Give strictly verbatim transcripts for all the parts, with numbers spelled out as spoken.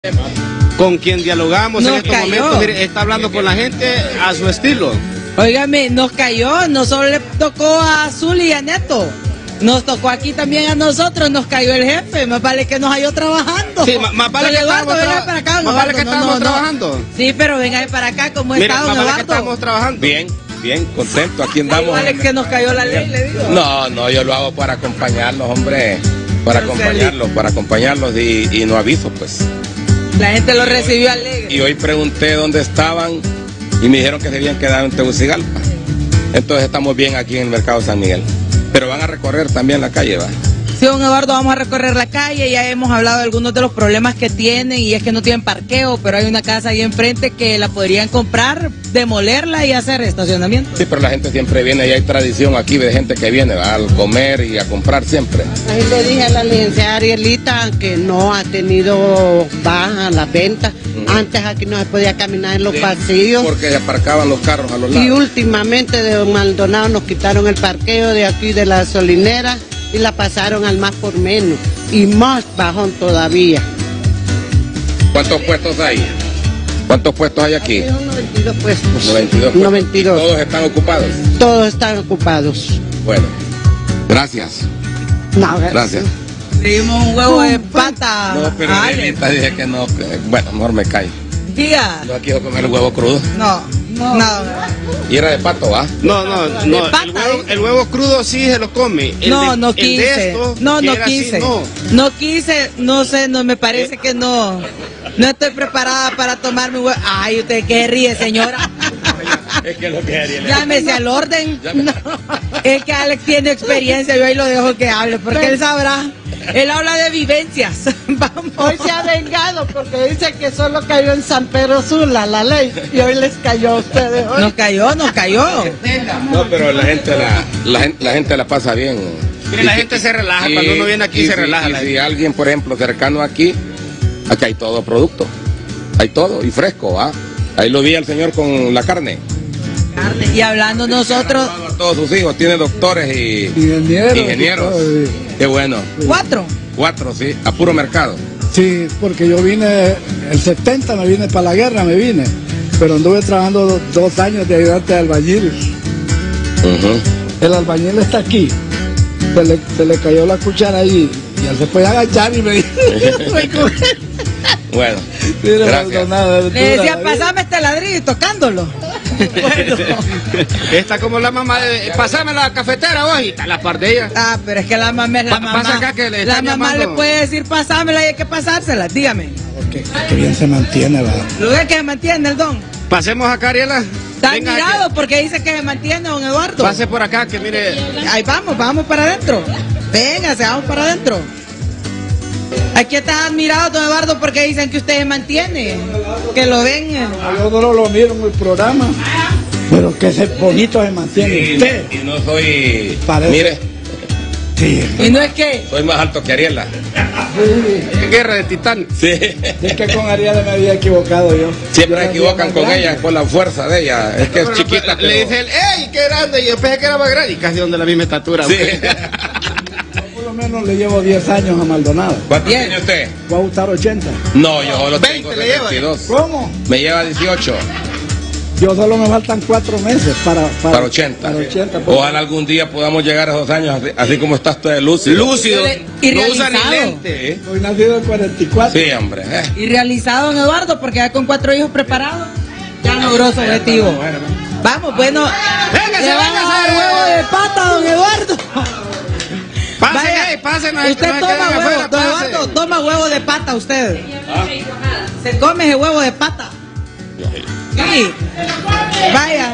con quien dialogamos nos en estos cayó. momentos, mire, está hablando con la gente a su estilo. Óigame, nos cayó, no solo le tocó a Azul y a Neto, nos tocó aquí también a nosotros, nos cayó el jefe, más vale que nos halló trabajando. Sí, más, más vale don que Eduardo, estábamos, venga para acá, don más vale Eduardo, que no, estábamos no, no. trabajando. Sí, pero venga para acá, ¿cómo Mire, está, don más vale que Eduardo? estamos trabajando. Bien, bien, contento, aquí andamos. Vale que nos cayó la ley, le digo. No, no, yo lo hago para acompañarlos, hombre, para acompañarlos, para acompañarlos y, y no aviso, pues. La gente lo recibió alegre. Y hoy pregunté dónde estaban y me dijeron que se habían quedado en Tegucigalpa. Entonces estamos bien aquí en el Mercado San Miguel. Pero van a recorrer también la calle, ¿va? Sí, don Eduardo, vamos a recorrer la calle, ya hemos hablado de algunos de los problemas que tienen y es que no tienen parqueo, pero hay una casa ahí enfrente que la podrían comprar, demolerla y hacer estacionamiento. Sí, pero la gente siempre viene y hay tradición aquí de gente que viene, ¿va? Al comer y a comprar siempre. Ahí le dije a la licenciada Arielita que no ha tenido baja las ventas. Uh-huh. Antes aquí no se podía caminar en los sí, pasillos. Porque se aparcaban los carros a los lados. Y últimamente de Don Maldonado nos quitaron el parqueo de aquí de la gasolinera y la pasaron al más por menos. Y más bajón todavía. ¿Cuántos puestos hay? ¿Cuántos puestos hay aquí? Hay noventa y dos puestos. noventa y dos puestos. noventa y dos. ¿Todos están ocupados? Todos están ocupados. Bueno, gracias. No, gracias. Pedimos un huevo de pata. No, pero Arielita dije que no. Que, bueno, mejor me cae. Diga. No quiero comer el huevo crudo. No, no. no. Y era de pato, ¿va? No, no, no. Pata, el, huevo, el huevo crudo sí se lo come. El no, de, no el quise. de esto, no, no quisiera quise. así, no. no quise, no sé, no me parece que no. No estoy preparada para tomar mi huevo. Ay, usted qué ríe, señora. Es que lo que haría. Llámese al orden. No. Es que Alex tiene experiencia, yo ahí lo dejo que hable, porque pero él sabrá. Él habla de vivencias. Vamos. Hoy se ha vengado porque dice que solo cayó en San Pedro Sula la ley y hoy les cayó a ustedes. Hoy. Nos cayó, nos cayó. No, pero la gente la, la, gente, la, gente la pasa bien. Mire, la gente se relaja, y, cuando uno viene aquí y, se relaja. Y, y si alguien, por ejemplo, cercano aquí, aquí hay todo producto. Hay todo y fresco, ¿ah? Ahí lo vi al señor con la carne. Carne. Y hablando nosotros. A todos sus hijos, tiene doctores y ingenieros. ingenieros. Sí. Qué bueno. ¿Cuatro? Cuatro, sí, a puro mercado. Sí, porque yo vine, el setenta me vine para la guerra, me vine. Pero anduve trabajando do, dos años de ayudante de albañil. Uh-huh. El albañil está aquí. Se le, se le cayó la cuchara ahí. Y él se puede agachar y me dijo. Bueno, mira, gracias. Nada, le decía, pasame este ladrillo y tocándolo. Bueno. Está como la mamá de, pasame la cafetera hoy, está la par de ella. Ah, pero es que la mamá es la pa, mamá. Pasa acá que le la mamá llamando. Le puede decir pasámela y hay que pasársela, dígame. Porque que bien se mantiene, va. Lo que se mantiene el don. Pasemos acá, Ariela. Está admirado aquí. Porque dice que se mantiene, don Eduardo. Pase por acá, que mire. Ahí vamos, vamos para adentro. Véngase, vamos para adentro. Aquí está admirado, don Eduardo, porque dicen que usted se mantiene, que lo ven. Yo no lo miro en el programa, pero que ese bonito se mantiene. Sí, usted. Y no soy. Parece. Mire. Sí. Y no es que. Soy más alto que Ariela. Sí. Guerra de titán. Sí. Es que con Ariela me había equivocado yo. Siempre yo se equivocan con grande. Ella, por la fuerza de ella. Es que es chiquita. Le pero... dice él, ¡ey, qué grande! Y yo pensé que era más grande. Y casi donde la misma estatura. Sí. Por lo menos le llevo diez años a Maldonado. ¿Cuánto tiene usted? Va a gustar ochenta. No, yo solo veinte tengo le lleva. veintidós. ¿Cómo? Me lleva dieciocho. Yo solo me faltan cuatro meses para, para, para ochenta. Para ochenta Ojalá algún día podamos llegar a esos años así, así como está usted lúcido. Lúcido. Y no usa realizado. ni lente. Soy nacido en cuarenta y cuatro. Sí, hombre. Eh. Y realizado, don Eduardo, porque ya con cuatro hijos preparados, ya logró su objetivo. Vamos, bueno. Véngase, le van a dar véngase. huevo de pata, don Eduardo. Pasen Vaya, ahí, pasen ahí. usted no se toma queden huevo, afuera, don pasen. Eduardo, toma huevo de pata usted. ¿Ah? Se come ese huevo de pata. Sí. Vaya.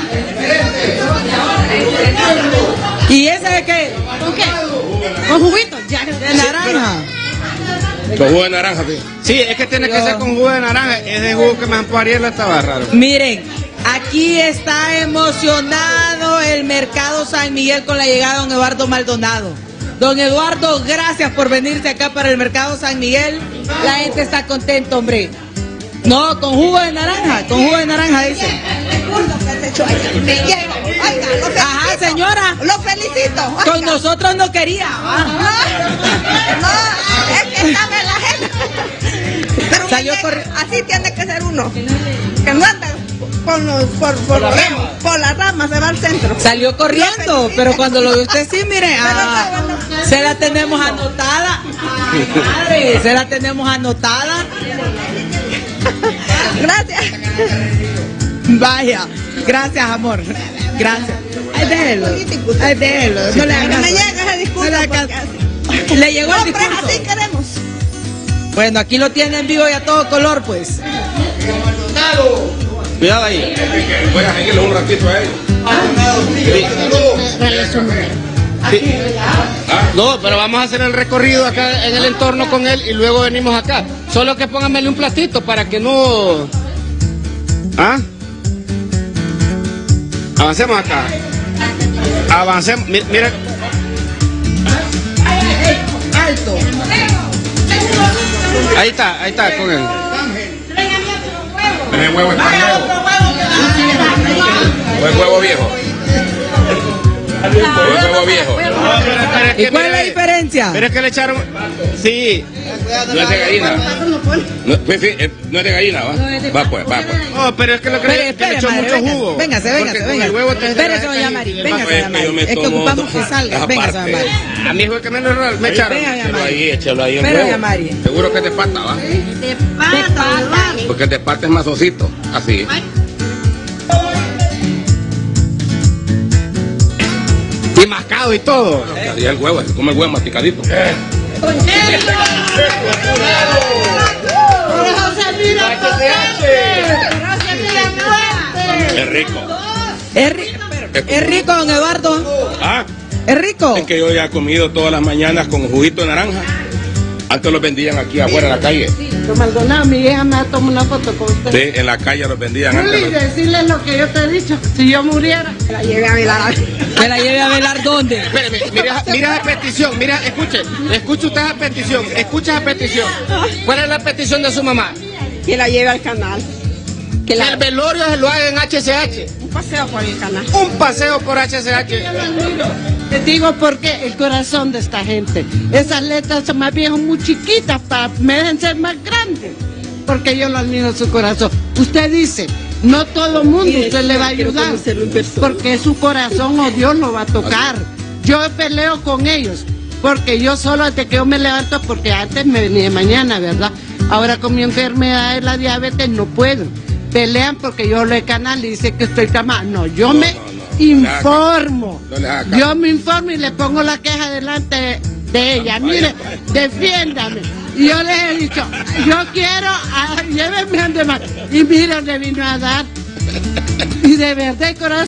¿Y ese de qué? ¿Con qué? ¿Con juguito? Ya, de naranja. Con jugo de naranja, sí. Sí, es que tiene que ser con jugo de naranja. Ese jugo que me han Ariela estaba raro. Miren, aquí está emocionado el Mercado San Miguel con la llegada de don Eduardo Maldonado. Don Eduardo, gracias por venirse acá para el Mercado San Miguel. La gente está contenta, hombre. No, con jugo de naranja, con jugo de naranja, dice. Me llevo, oiga, lo felicito. Ajá, señora. Lo felicito. Oiga. Con nosotros no quería. No, no, es que estaba en la agenda. Pero Salió corriendo. Así tiene que ser uno. Que no anda con los, por, por, por, la rama. por la rama, se va al centro. Salió corriendo, pero cuando lo ve usted sí, mire, ah, se la tenemos anotada. Ay, madre, se la tenemos anotada. Gracias. Vaya, gracias, amor. Gracias. Ay, déjelo. Ay, déjelo. No le hagas. No me llega ese discurso. No le, hagas. Le llegó el discurso. Así queremos. Bueno, aquí lo tiene en vivo y a todo color, pues. Cuidado ahí. Voy a seguirle un ratito a ellos. Sí. Sí. No, pero vamos a hacer el recorrido acá en el entorno con él y luego venimos acá. Solo que pónganmele un platito para que no... ¿Ah? Avancemos acá. Avancemos. Mira. mira. Alto. Ahí está, ahí está con él. El huevo está nuevo. Buen huevo viejo. Buen huevo viejo. ¿Y cuál es la diferencia? Pero es que le echaron... Sí. No es de gallina. No, pues, sí, no es de gallina, ¿va? Va pues, va pues. No, pero es que lo que, Espere, le, que le espere, echó madre, mucho véngase, jugo. véngase, véngase, Porque con véngase. el huevo te Espérese, doña Mari, véngase, doña Mari. Es que ocupamos que salga. Véngase, doña Mari. A mí fue que menos raro me echaron. Venga, doña Échalo Mari. ahí, échalo ahí el Espera, huevo. doña Mari. Seguro que te pata, ¿va? De pata, Porque te parte es mazocito, así. Y mascado y todo. Así es el huevo, se come el huevo masticadito. Es rico. Es, ri es rico, don Eduardo. Ah, Es rico. es que yo ya he comido todas las mañanas con juguito de naranja. Antes los vendían aquí afuera en la calle. Don Maldonado, mi hija me tomó una foto con usted. Sí, en la calle los vendían Juli, antes. decirle lo que yo te he dicho. Si yo muriera, la llevé a velar. ¿Que la lleve a velar dónde? Espéreme, mira, mira esa petición, mira, escuche, escuche usted esa petición, escucha esa petición. ¿Cuál es la petición de su mamá? Que la lleve al canal. Que Que la, el velorio se lo haga en H C H. un paseo por el canal. Un paseo por H C H. te digo por qué el corazón de esta gente. Esas letras son más bien muy chiquitas para merecen ser más grandes. Porque yo lo admiro su corazón. Usted dice, no todo el mundo usted le va a ayudar. Porque su corazón o Dios lo va a tocar. Yo peleo con ellos. Porque yo solo desde que yo me levanto, porque antes me venía de mañana, ¿verdad? Ahora con mi enfermedad de la diabetes no puedo. Pelean porque yo le canal y dice que estoy camada. No, yo No, me no, no. informo. No le haga caso. Yo me informo y le pongo la queja delante de ella. Mire, defiéndame. Y yo les he dicho, yo quiero, ah, llévenme a demás. Y mira, le vino a dar. Y de verdad, corazón.